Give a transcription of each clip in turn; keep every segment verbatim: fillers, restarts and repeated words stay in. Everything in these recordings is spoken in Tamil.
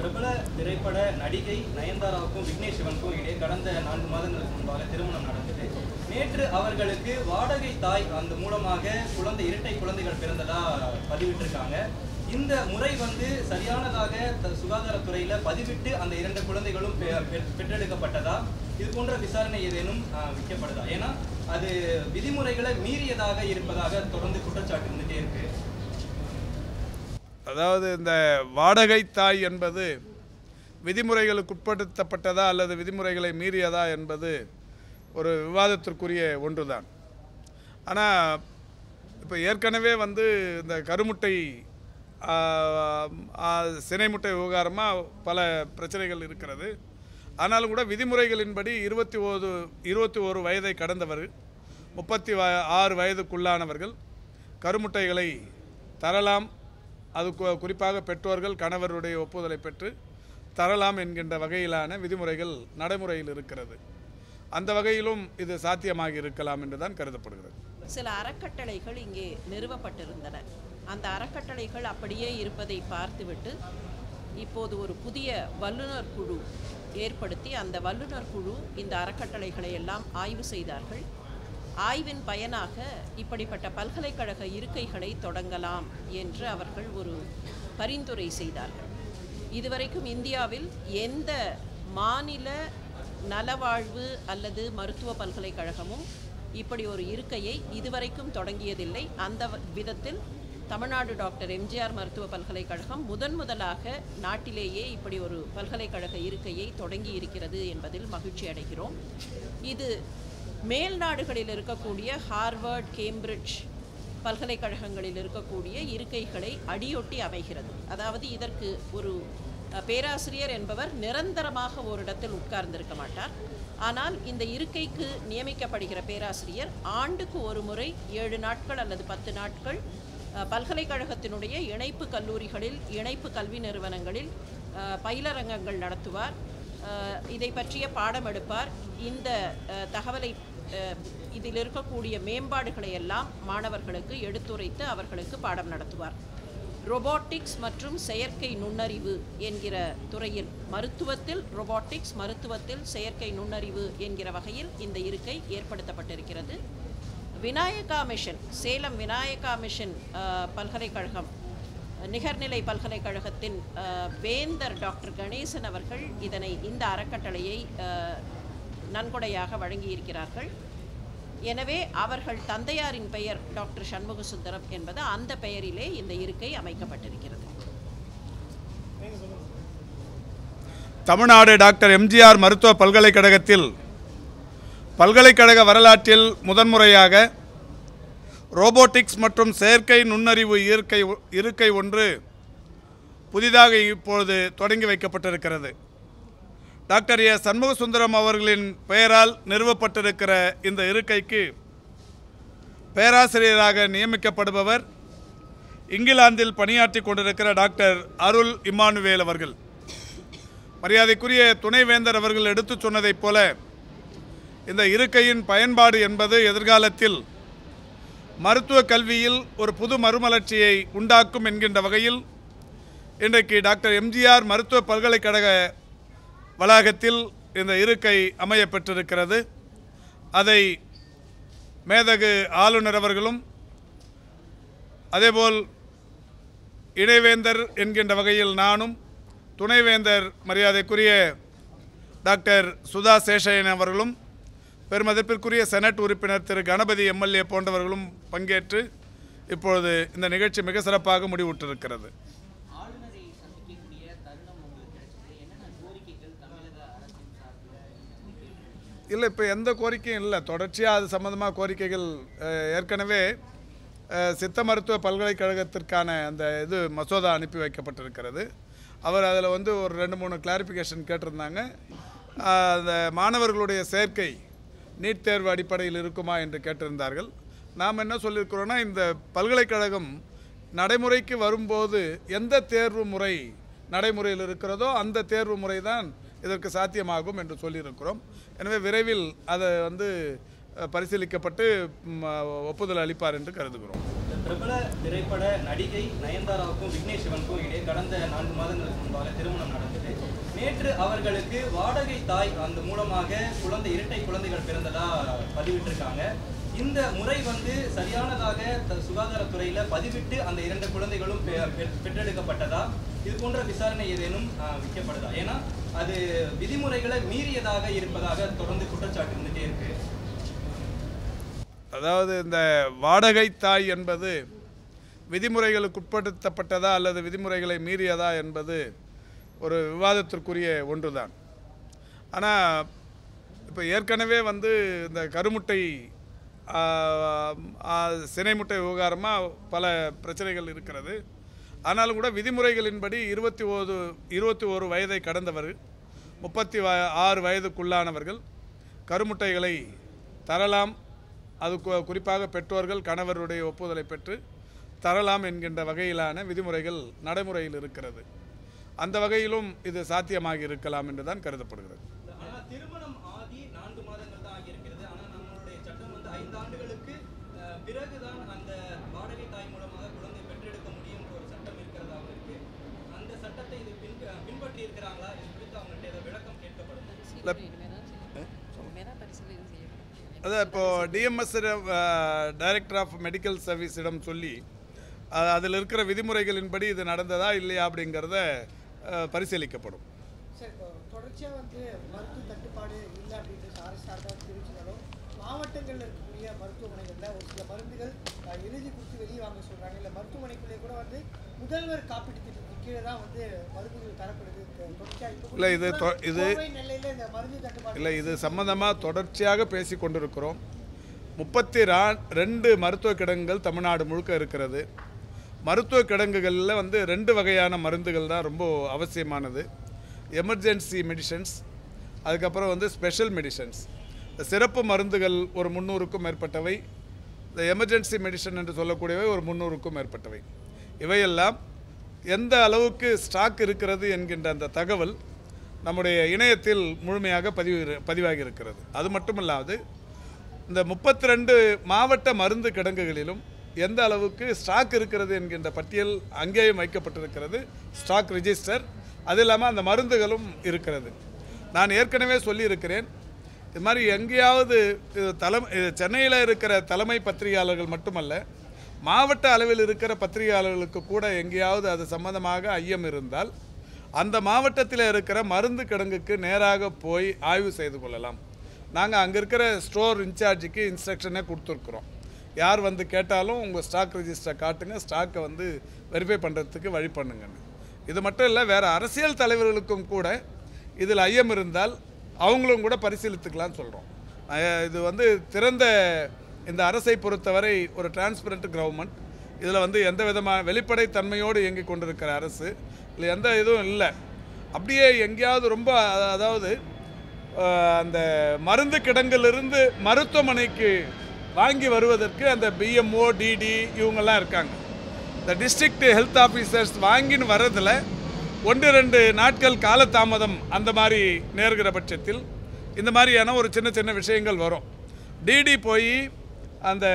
பிரபல திரைப்பட நடிகை நயன்தாராவுக்கும் விக்னேஷ் சிவனுக்கும் இடையே கடந்த நான்கு மாதங்களுக்கு முன்பாக திருமணம் நடந்தது. நேற்று அவர்களுக்கு வாடகை தாய் அந்த மூலமாக குழந்தை இரட்டை குழந்தைகள் பிறந்ததா பதிவிட்டிருக்காங்க. இந்த முறை வந்து சரியானதாக சுகாதாரத்துறையில பதிவிட்டு அந்த இரண்டு குழந்தைகளும் பெற்றெடுக்கப்பட்டதா, இது போன்ற விசாரணை ஏதேனும் வைக்கப்படுதா? ஏன்னா அது விதிமுறைகளை மீறியதாக இருப்பதாக தொடர்ந்து குற்றச்சாட்டு இருந்துட்டே இருக்கு. அதாவது இந்த வாடகை தாய் என்பது விதிமுறைகளுக்கு உட்படுத்தப்பட்டதா அல்லது விதிமுறைகளை மீறியதா என்பது ஒரு விவாதத்திற்குரிய ஒன்றுதான். ஆனால் இப்போ ஏற்கனவே வந்து இந்த கருமுட்டை சினை முட்டை விவகாரமாக பல பிரச்சனைகள் இருக்கிறது. ஆனாலும் கூட விதிமுறைகளின்படி இருபத்தி ஒரு இருபத்தி ஒரு வயதை கடந்தவர் முப்பத்தி ஆறு வயதுக்குள்ளானவர்கள் கருமுட்டைகளை தரலாம். அது குறிப்பாக பெற்றோர்கள் கணவருடைய ஒப்புதலை பெற்று தரலாம் என்கின்ற வகையிலான விதிமுறைகள் நடைமுறையில் இருக்கிறது. அந்த வகையிலும் இது சாத்தியமாகி இருக்கலாம் என்றுதான் கருதப்படுகிறது. சில அறக்கட்டளைகள் இங்கே நிறுவப்பட்டிருந்தன. அந்த அறக்கட்டளைகள் அப்படியே இருப்பதை பார்த்துவிட்டு இப்போது ஒரு புதிய வல்லுநர் குழு ஏற்படுத்தி அந்த வல்லுநர் குழு இந்த அறக்கட்டளைகளை எல்லாம் ஆய்வு செய்தார்கள். ஆய்வின் பயனாக இப்படிப்பட்ட பல்கலைக்கழக இருக்கைகளை தொடங்கலாம் என்று அவர்கள் ஒரு பரிந்துரை செய்தார்கள். இதுவரைக்கும் இந்தியாவில் எந்த மாநில நலவாழ்வு அல்லது மருத்துவ பல்கலைக்கழகமும் இப்படி ஒரு இருக்கையை இதுவரைக்கும் தொடங்கியதில்லை. அந்த விதத்தில் தமிழ்நாடு டாக்டர் எம்ஜிஆர் மருத்துவ பல்கலைக்கழகம் முதன் முதலாக நாட்டிலேயே இப்படி ஒரு பல்கலைக்கழக இருக்கையை தொடங்கி இருக்கிறது என்பதில் மகிழ்ச்சி அடைகிறோம். இது மேல் நாடுகளில் இருக்கக்கூடிய ஹார்வர்ட், கேம்பிரிட்ஜ் பல்கலைக்கழகங்களில் இருக்கக்கூடிய இருக்கைகளை அடியொட்டி அமைகிறது. அதாவது இதற்கு ஒரு பேராசிரியர் என்பவர் நிரந்தரமாக ஒரு இடத்தில் உட்கார்ந்திருக்க மாட்டார். ஆனால் இந்த இருக்கைக்கு நியமிக்கப்படுகிற பேராசிரியர் ஆண்டுக்கு ஒரு முறை ஏழு நாட்கள் அல்லது பத்து நாட்கள் பல்கலைக்கழகத்தினுடைய இணைப்பு கல்லூரிகளில், இணைப்பு கல்வி நிறுவனங்களில் பயிலரங்கங்கள் நடத்துவார். இதை பற்றிய பாடம் எடுப்பார். இந்த தகவலை இதில் இருக்கக்கூடிய மேம்பாடுகளை எல்லாம் மாணவர்களுக்கு எடுத்துரைத்து அவர்களுக்கு பாடம் நடத்துவார். ரொபாட்டிக்ஸ் மற்றும் செயற்கை நுண்ணறிவு என்கிற துறையில், மருத்துவத்தில் ரொபாட்டிக்ஸ், மருத்துவத்தில் செயற்கை நுண்ணறிவு என்கிற வகையில் இந்த இருக்கை ஏற்படுத்தப்பட்டிருக்கிறது. விநாயகா மிஷன், சேலம் விநாயகா மிஷன் பல்கலைக்கழகம், நிகர்நிலை பல்கலைக்கழகத்தின் வேந்தர் டாக்டர் கணேசன் அவர்கள் இதனை இந்த அறக்கட்டளையை நன்கொடையாக வழங்கியிருக்கிறார்கள். எனவே அவர்கள் தந்தையாரின் பெயர் டாக்டர் சண்முக சுந்தரம் என்பது அந்த பெயரிலே இந்த இருக்கை அமைக்கப்பட்டிருக்கிறது. தமிழ்நாடு டாக்டர் எம்ஜிஆர் மருத்துவ பல்கலைக்கழகத்தில் பல்கலைக்கழக வரலாற்றில் முதன்முறையாக ரோபோட்டிக்ஸ் மற்றும் செயற்கை நுண்ணறிவு இருக்கை இருக்கை ஒன்று புதிதாக இப்பொழுது தொடங்கி வைக்கப்பட்டிருக்கிறது. டாக்டர் ஏ சண்முக சுந்தரம் அவர்களின் பெயரால் நிறுவப்பட்டிருக்கிற இந்த இருக்கைக்கு பேராசிரியராக நியமிக்கப்படுபவர் இங்கிலாந்தில் பணியாற்றி கொண்டிருக்கிற டாக்டர் அருள் இம்மானுவேல் அவர்கள். மரியாதைக்குரிய துணைவேந்தர் அவர்கள் எடுத்து சொன்னதைப் போல இந்த இருக்கையின் பயன்பாடு என்பது எதிர்காலத்தில் மருத்துவ கல்வியில் ஒரு புது மறுமலர்ச்சியை உண்டாக்கும் என்கின்ற வகையில் இன்றைக்கு டாக்டர் எம்ஜிஆர் மருத்துவ பல்கலைக்கழக வளாகத்தில் இந்த இருக்கை அமைய பெற்றிருக்கிறது. அதை மேதகு ஆளுநர் அவர்களும் அதேபோல் இணைவேந்தர் என்கின்ற வகையில் நானும், துணைவேந்தர் மரியாதைக்குரிய டாக்டர் சுதா சேஷயன் அவர்களும், பெருமதிப்பிற்குரிய செனட் உறுப்பினர் திரு கணபதி எம்எல்ஏ போன்றவர்களும் பங்கேற்று இப்பொழுது இந்த நிகழ்ச்சி மிக சிறப்பாக முடிவுற்றிருக்கிறது. இல்லை, இப்போ எந்த கோரிக்கையும் இல்லை. தொடர்ச்சியாக அது சம்மந்தமாக கோரிக்கைகள் ஏற்கனவே சித்த மருத்துவ பல்கலைக்கழகத்திற்கான அந்த இது மசோதா அனுப்பி வைக்கப்பட்டிருக்கிறது. அவர் அதில் வந்து ஒரு ரெண்டு மூணு கிளாரிஃபிகேஷன் கேட்டிருந்தாங்க. அந்த மாணவர்களுடைய சேர்க்கை நீட் தேர்வு அடிப்படையில் இருக்குமா என்று கேட்டிருந்தார்கள். நாம் என்ன சொல்லியிருக்கிறோன்னா, இந்த பல்கலைக்கழகம் நடைமுறைக்கு வரும்போது எந்த தேர்வு முறை நடைமுறையில் இருக்கிறதோ அந்த தேர்வு முறை தான் இதற்கு சாத்தியமாகும் என்று சொல்லியிருக்கிறோம். எனவே விரைவில் அதை வந்து பரிசீலிக்கப்பட்டு ஒப்புதல் அளிப்பார் என்று கருதுகிறோம். பிரபல திரைப்பட நடிகை நயன்தாராவுக்கும் விக்னேஷ் சிவனுக்கும் இடையே கடந்த நான்கு மாதங்களுக்கு முன்பாக திருமணம் நடந்தது. நேற்று அவர்களுக்கு வாடகை தாய் அந்த மூலமாக குழந்தை இரட்டை குழந்தைகள் பிறந்ததா பதிவிட்டிருக்காங்க. இந்த முறை வந்து சரியானதாக சுகாதாரத்துறையில பதிவிட்டு அந்த இரண்டு குழந்தைகளும் பெற்றெடுக்கப்பட்டதா, இது போன்ற விசாரணை ஏதேனும் வைக்கப்படுதா? ஏன்னா அது விதிமுறைகளை மீறியதாக இருப்பதாக தொடர்ந்து குற்றச்சாட்டு இருந்துட்டே இருக்கு. அதாவது இந்த வாடகை தாய் என்பது விதிமுறைகளுக்கு உட்படுத்தப்பட்டதா அல்லது விதிமுறைகளை மீறியதா என்பது ஒரு விவாதத்திற்குரிய ஒன்றுதான். ஆனால் இப்போ ஏற்கனவே வந்து இந்த கருமுட்டை சினை முட்டை விவகாரமாக பல பிரச்சனைகள் இருக்கிறது. ஆனாலும் கூட விதிமுறைகளின்படி இருபத்தி ஒரு இருபத்தி ஒரு வயதை கடந்தவர் முப்பத்தி ஆறு வயதுக்குள்ளானவர்கள் கருமுட்டைகளை தரலாம். அது குறிப்பாக பெற்றோர்கள் கணவருடைய ஒப்புதலை பெற்று தரலாம் என்கின்ற வகையிலான விதிமுறைகள் நடைமுறையில் இருக்கிறது. அந்த வகையிலும் இது சாத்தியமாகி இருக்கலாம் என்றுதான் கருதப்படுகிறது. திருமணம் ஆகி நான்கு மாதங்கள் தான் ஆகியிருக்கிறது. ஆனால் நம்மளுடைய சட்டம் வந்து ஐந்து ஆண்டுகளுக்கு பிறகுதான் அந்த வாடகை தாய் மூலமாக குழந்தை பெற்றெடுக்க முடியும் ஒரு சட்டம் இருக்கிறதாக இருக்கு. அந்த சட்டத்தை இது பின்பற்றி இருக்கிறாங்களா? இது குறித்து அவங்கள்ட்ட ஏதாவது விளக்கம் கேட்கப்படும். அதான் இப்போ டிஎம்எஸ் டைரக்டர் ஆஃப் மெடிக்கல் சர்வீஸிடம் சொல்லி அதில் இருக்கிற விதிமுறைகளின்படி இது நடந்ததா இல்லையா அப்படிங்கிறத பரிசீலிக்கப்படும். சார், தொடர்ச்சியாக வந்து மருத்துவ தட்டுப்பாடு இல்லை அப்படின்னு அரசு சார்பாக தெரிவிச்சாலும் மாவட்டங்களில் இருக்கக்கூடிய மருத்துவமனைகளில் ஒரு சில மருந்துகள் எழுதி கொடுத்து வெளியே வாங்க சொல்கிறாங்க. இல்லை மருத்துவமனைக்குள்ளே கூட வந்து முதல்வர் காப்பீட்டு திட்டத்துக்கு கீழே தான் வந்து மருந்துகள் தரப்படுது. இல்லை இது இது நெல்லையில் இந்த மருந்து தட்டுப்பாடு இல்லை இது சம்பந்தமாக தொடர்ச்சியாக பேசி கொண்டிருக்கிறோம். முப்பத்தி ரா ரெண்டு மருத்துவ கிடங்குகள் தமிழ்நாடு முழுக்க இருக்கிறது. மருத்துவ கிடங்குகளில் வந்து ரெண்டு வகையான மருந்துகள் தான் ரொம்ப அவசியமானது. எமர்ஜென்சி மெடிசன்ஸ், அதுக்கப்புறம் வந்து ஸ்பெஷல் மெடிசன்ஸ். சிறப்பு மருந்துகள் ஒரு முந்நூறுக்கும் மேற்பட்டவை, இந்த எமர்ஜென்சி மெடிசன் என்று சொல்லக்கூடியவை ஒரு முந்நூறுக்கும் மேற்பட்டவை. இவையெல்லாம் எந்த அளவுக்கு ஸ்டாக் இருக்கிறது என்கின்ற அந்த தகவல் நம்முடைய இணையத்தில் முழுமையாக பதிவு பதிவாகி இருக்கிறது. அது மட்டுமல்லாது இந்த முப்பத்தி ரெண்டு மாவட்ட மருந்து கிடங்குகளிலும் எந்த அளவுக்கு ஸ்டாக் இருக்கிறது என்கின்ற பட்டியல் அங்கேயும் வைக்கப்பட்டிருக்கிறது, ஸ்டாக் ரிஜிஸ்டர். அது இல்லாமல் அந்த மருந்துகளும் இருக்கிறது. நான் ஏற்கனவே சொல்லியிருக்கிறேன், இது மாதிரி எங்கேயாவது தலைமை சென்னையில் இருக்கிற தலைமை பத்திரிகையாளர்கள் மட்டுமல்ல, மாவட்ட அளவில் இருக்கிற பத்திரிகையாளர்களுக்கு கூட எங்கேயாவது அது சம்பந்தமாக ஐயம் இருந்தால் அந்த மாவட்டத்தில் இருக்கிற மருந்து கிடங்குக்கு நேராக போய் ஆய்வு செய்து கொள்ளலாம். நாங்கள் அங்கே இருக்கிற ஸ்டோர் இன்சார்ஜுக்கு இன்ஸ்ட்ரக்ஷனே கொடுத்துருக்குறோம். யார் வந்து கேட்டாலும் உங்கள் ஸ்டாக் ரிஜிஸ்டரை காட்டுங்க, ஸ்டாக்கை வந்து வெரிஃபை பண்ணுறதுக்கு வழி பண்ணுங்கன்னு. இது மட்டும் இல்லை, வேறு அரசியல் தலைவர்களுக்கும் கூட இதில் ஐயம் இருந்தால் அவங்களும் கூட பரிசீலித்துக்கலான்னு சொல்கிறோம். இது வந்து திறந்த இந்த அரசை பொறுத்தவரை ஒரு டிரான்ஸ்பரண்ட் கவர்மெண்ட். இதில் வந்து எந்த விதமான வெளிப்படை தன்மையோடு இயங்கி கொண்டிருக்கிற அரசு இல்லை, எந்த இதுவும் இல்லை. அப்படியே எங்கேயாவது ரொம்ப அதாவது அந்த மருந்து கிடங்கிலிருந்து மருத்துவமனைக்கு வாங்கி வருவதற்கு அந்த பிஎம்ஓ டிடி இவங்கெல்லாம் இருக்காங்க. இந்த டிஸ்ட்ரிக்ட் ஹெல்த் ஆஃபீஸர்ஸ் வாங்கின்னு வர்றதில் ஒன்று ரெண்டு நாட்கள் காலதாமதம் அந்த மாதிரி நேர்கிற பட்சத்தில் இந்த மாதிரியான ஒரு சின்ன சின்ன விஷயங்கள் வரும். டிடி போய் அந்த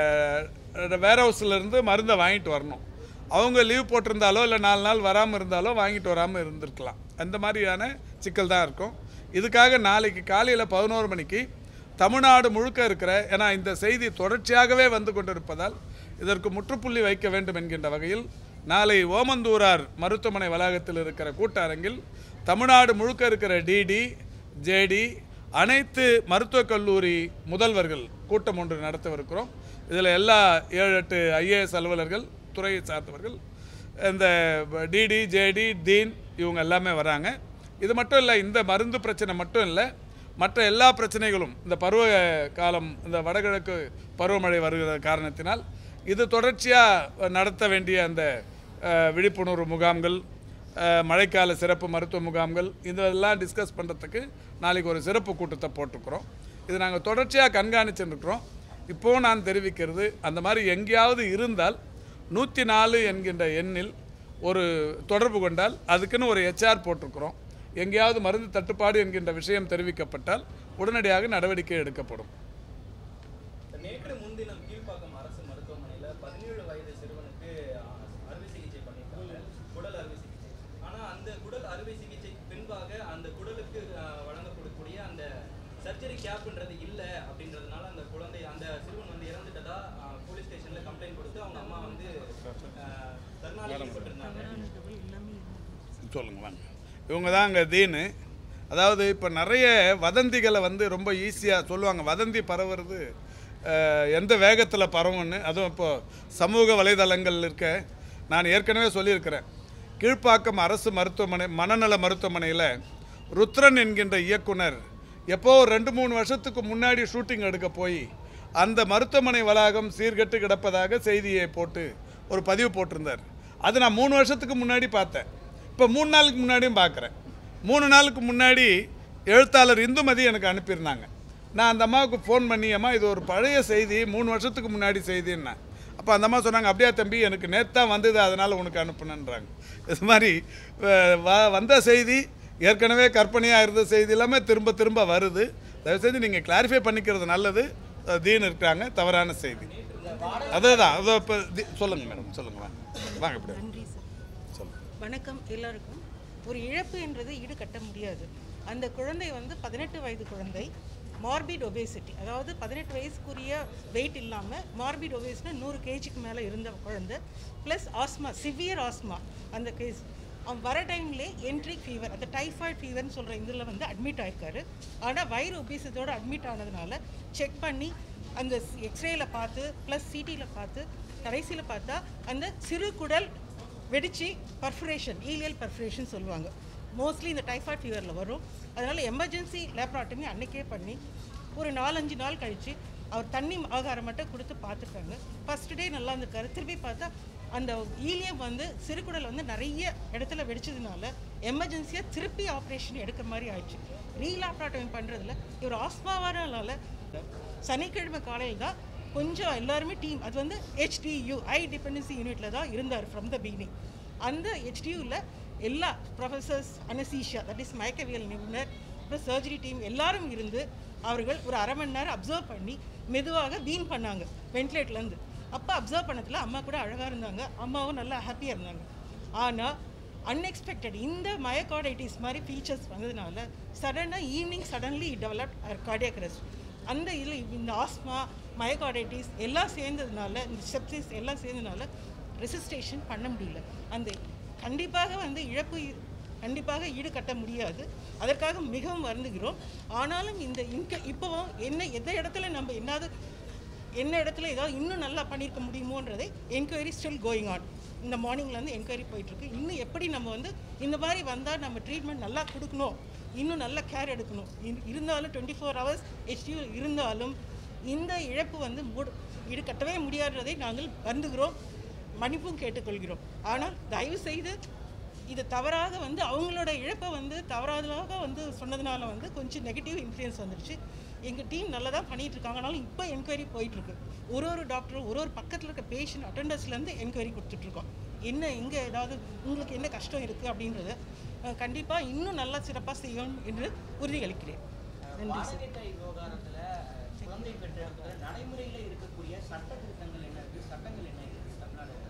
வேர் ஹவுஸ்லேருந்து மருந்தை வாங்கிட்டு வரணும். அவங்க லீவ் போட்டிருந்தாலோ இல்லை நாலு நாள் வராமல் இருந்தாலோ வாங்கிட்டு வராமல் இருந்திருக்கலாம். அந்த மாதிரியான சிக்கல் தான் இருக்கும். இதுக்காக நாளைக்கு காலையில் பதினோரு மணிக்கு தமிழ்நாடு முழுக்க இருக்கிற, ஏன்னா இந்த செய்தி தொடர்ச்சியாகவே வந்து கொண்டிருப்பதால் இதற்கு முற்றுப்புள்ளி வைக்க வேண்டும் என்கின்ற வகையில் நாளை ஓமந்தூரார் மருத்துவமனை வளாகத்தில் இருக்கிற கூட்டரங்கில் தமிழ்நாடு முழுக்க இருக்கிற டிடி ஜேடி அனைத்து மருத்துவக் கல்லூரி முதல்வர்கள் கூட்டம் ஒன்று நடத்தவிருக்கிறோம். இதில் எல்லா ஏழு எட்டு ஐஏஎஸ் அலுவலர்கள், துறையை சார்ந்தவர்கள், இந்த டிடி ஜேடி டீன் இவங்க எல்லாமே வராங்க. இது மட்டும் இல்லை, இந்த மருந்து பிரச்சனை மட்டும் இல்லை, மற்ற எல்லா பிரச்சனைகளும் இந்த பருவ காலம், இந்த வடகிழக்கு பருவமழை வருகிற காரணத்தினால் இது தொடர்ச்சியாக நடத்த வேண்டிய அந்த விழிப்புணர்வு முகாம்கள், மழைக்கால சிறப்பு மருத்துவ முகாம்கள், இதெல்லாம் டிஸ்கஸ் பண்ணுறதுக்கு நாளைக்கு ஒரு சிறப்பு கூட்டத்தை போட்டிருக்கிறோம். இது நாங்கள் தொடர்ச்சியாக கண்காணிச்சுருக்கிறோம். இப்போது நான் தெரிவிக்கிறது, அந்த மாதிரி எங்கேயாவது இருந்தால் நூற்றி நாலு என்கின்ற எண்ணில் ஒரு தொடர்பு கொண்டால் அதுக்குன்னு ஒரு ஹெச்ஆர் போட்டிருக்கிறோம். எங்கேயாவது மருந்து தட்டுப்பாடு என்கின்ற விஷயம் தெரிவிக்கப்பட்டால் உடனடியாக நடவடிக்கை எடுக்கப்படும். நேற்று முன்தினம் கீழ்ப்பாக்கம் அரசு மருத்துவமனையில் பதினேழு வயது சிறுவனுக்கு அறுவை சிகிச்சை பண்ணியிருக்காங்க, குடல் அறுவை சிகிச்சை. ஆனால் அந்த குடல் அறுவை சிகிச்சைக்கு பின்பாக சர்ஜரி கேப்ன்றது இல்லை அப்படின்றதுனால அந்த குழந்தை அந்த சிறுவன் வந்து இறந்துட்டதா போலீஸ் ஸ்டேஷனில் கம்ப்ளைண்ட் கொடுத்து அவங்க அம்மா வந்து தர்ணாலிக்கப்பட்டிருந்தாங்க. சொல்லுங்க வாங்க. இவங்க தான் அங்கே தீனு. அதாவது இப்போ நிறைய வதந்திகளை வந்து ரொம்ப ஈஸியாக சொல்லுவாங்க. வதந்தி பரவுறது எந்த வேகத்தில் பரவும்னு. அதுவும் இப்போது சமூக வலைதளங்கள் இருக்க நான் ஏற்கனவே சொல்லியிருக்கிறேன். கீழ்ப்பாக்கம் அரசு மருத்துவமனை மனநல மருத்துவமனையில் ருத்ரன் என்கின்ற இயக்குனர் எப்போ ரெண்டு மூணு வருஷத்துக்கு முன்னாடி ஷூட்டிங் எடுக்க போய் அந்த மருத்துவமனை வளாகம் சீர்கெட்டு கிடப்பதாக செய்தியை போட்டு ஒரு பதிவு போட்டிருந்தார். அது நான் மூணு வருஷத்துக்கு முன்னாடி பார்த்தேன். இப்போ மூணு நாளுக்கு முன்னாடியும் பார்க்குறேன். மூணு நாளுக்கு முன்னாடி எழுத்தாளர் இந்துமதி எனக்கு அனுப்பியிருந்தாங்க. நான் அந்த அம்மாவுக்கு ஃபோன் பண்ணி, அம்மா இது ஒரு பழைய செய்தி, மூணு வருஷத்துக்கு முன்னாடி செய்தின்னா. அப்போ அந்த அம்மா சொன்னாங்க, அப்படியா தம்பி, எனக்கு நேற்று தான் வந்தது, அதனால் உனக்கு அனுப்புனன்றாங்க. இது மாதிரி வந்த செய்தி ஏற்கனவே கற்பனையாக இருந்த செய்தி எல்லாமே திரும்ப திரும்ப வருது. தயவுசெய்து நீங்கள் கிளாரிஃபை பண்ணிக்கிறது நல்லது. தீன் இருக்காங்க, தவறான செய்தி. அதே தான். அதை இப்போ சொல்லுங்கள் மேடம், சொல்லுங்கள் வாங்க வாங்க இப்படி. நன்றி சார். சொல்லுங்கள். வணக்கம் எல்லாருக்கும். ஒரு இழப்பு என்றது ஈடு கட்ட முடியாது. அந்த குழந்தை வந்து பதினெட்டு வயது குழந்தை, மார்பிட் ஒபேசிட்டி, அதாவது பதினெட்டு வயசுக்குரிய வெயிட் இல்லாமல் மார்பிட் ஒபேசிட்டி நூறு கேஜிக்கு மேலே இருந்த குழந்தை, ப்ளஸ் ஆஸ்மா, சிவியர் ஆஸ்மா. அந்த கேஸ் அவன் வர டைம்லே என்ட்ரிக் ஃபீவர், அந்த டைஃபாய்டு ஃபீவர்னு சொல்கிற இதில் வந்து அட்மிட் ஆகிருக்காரு. ஆனால் வயிறு ஒபேசிட்டியோடு அட்மிட் ஆனதுனால செக் பண்ணி அந்த எக்ஸ்ரேயில் பார்த்து ப்ளஸ் சிடியில் பார்த்து கடைசியில் பார்த்தா அந்த சிறு குடல் வெடிச்சு பர்ஃபரேஷன், ஈலியல் பர்ஃபரேஷன் சொல்லுவாங்க. மோஸ்ட்லி இந்த டைஃபாய்டு ஃபீவரில் வரும். அதனால் எமர்ஜென்சி லேப்ராட்டமி அன்றைக்கே பண்ணி ஒரு நாலஞ்சு நாள் கழித்து அவர் தண்ணி ஆகாரம் மட்டும் கொடுத்து பார்த்துருக்காங்க. ஃபஸ்ட் டே நல்லா இருந்திருக்காரு. திருப்பி பார்த்தா அந்த ஈலியம் வந்து சிறுகுடல் வந்து நிறைய இடத்துல வெடிச்சதுனால எமர்ஜென்சியாக திருப்பி ஆப்ரேஷன் எடுக்கிற மாதிரி ஆயிடுச்சு. ரீலாப்ராட்டமி பண்ணுறதுல இவர் ஆஸ்மாவானால சனிக்கிழமை காலையில் தான் கொஞ்சம் எல்லாருமே டீம், அது வந்து ஹெச்டியூ ஹை டிபெண்டன்சி யூனிட்டில் தான் இருந்தார் ஃப்ரம் த பிகினிங். அந்த ஹெச்டியூவில் எல்லா ப்ரொஃபஸர்ஸ், அனசீஷியா, தட் இஸ் மயக்கவியல் நிபுணர், அப்புறம் சர்ஜரி டீம் எல்லாரும் இருந்து அவர்கள் ஒரு அரை மணி நேரம் அப்சர்வ் பண்ணி மெதுவாக வீன் பண்ணாங்க வென்டிலேட்டர்லேருந்து. அப்போ அப்சர்வ் பண்ணதில் அம்மா கூட அழகாக இருந்தாங்க, அம்மாவும் நல்லா ஹாப்பியாக இருந்தாங்க. ஆனால் அன்எக்ஸ்பெக்டட் இந்த மயோகார்டைட்டிஸ் மாதிரி ஃபீச்சர்ஸ் வந்ததுனால சடனாக evening suddenly developed cardiac arrest. அந்த இதில் இந்த ஆஸ்மா, மயோகார்டைட்டிஸ் எல்லாம் சேர்ந்ததுனால, இந்த செப்சிஸ் எல்லாம் சேர்ந்ததுனால ரெசிஸ்டேஷன் பண்ண முடியல. அந்த கண்டிப்பாக வந்து இழப்பு கண்டிப்பாக ஈடு கட்ட முடியாது. அதற்காக மிகவும் வருந்துகிறோம். ஆனாலும் இந்த இன்க இப்போவும் என்ன எந்த இடத்துல நம்ம என்னது என்ன இடத்துல ஏதாவது இன்னும் நல்லா பண்ணியிருக்க முடியுமோன்றதை என்கொயரி ஸ்டில் கோயிங் ஆன். இந்த மார்னிங்லேருந்து என்கொயரி போயிட்டுருக்கு. இன்னும் எப்படி நம்ம வந்து இந்த மாதிரி வந்தால் நம்ம ட்ரீட்மெண்ட் நல்லா கொடுக்கணும், இன்னும் நல்ல கேர் எடுக்கணும். இருந்தாலும் டுவெண்ட்டி ஃபோர் ஹவர்ஸ் ஹெச்டியூ இருந்தாலும் இந்த இழப்பு வந்து மூடு ஈடு கட்டவே முடியாததை நாங்கள் வருந்துகிறோம், மன்னிப்பும் கேட்டுக்கொள்கிறோம். ஆனால் தயவு செய்து இது தவறாக வந்து அவங்களோட இழப்பை வந்து தவறாக வந்து சொன்னதுனால வந்து கொஞ்சம் நெகட்டிவ் இன்ஃப்ளூயன்ஸ் வந்துடுச்சு. எங்கள் டீம் நல்லா தான் பண்ணிகிட்டு இருக்காங்க. ஆனாலும் இப்போ என்கொயரி போயிட்டுருக்கு. ஒரு ஒரு டாக்டரும் ஒரு ஒரு பக்கத்தில் இருக்க பேஷண்ட் அட்டெண்டர்ஸ்லேருந்து என்கொயரி கொடுத்துட்ருக்கோம். என்ன இங்கே ஏதாவது உங்களுக்கு என்ன கஷ்டம் இருக்குது அப்படின்றத கண்டிப்பாக இன்னும் நல்லா சிறப்பாக செய்யணும் என்று உறுதியளிக்கிறேன். நன்றி சார். விவகாரத்தில் குழந்தை பெற்ற நடைமுறையில் இருக்கக்கூடிய சட்ட திருத்தங்கள் என்ன இருக்குது, சட்டங்கள்